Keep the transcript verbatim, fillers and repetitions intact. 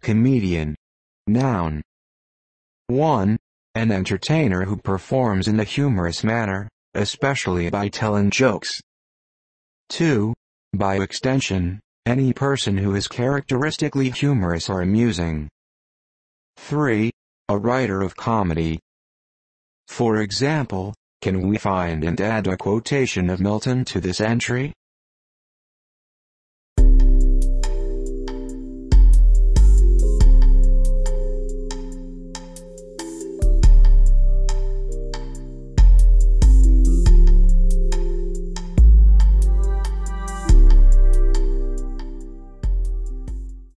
Comedian. Noun. one. An entertainer who performs in a humorous manner, especially by telling jokes. two. By extension, any person who is characteristically humorous or amusing. three. A writer of comedy. For example, can we find and add a quotation of Milton to this entry?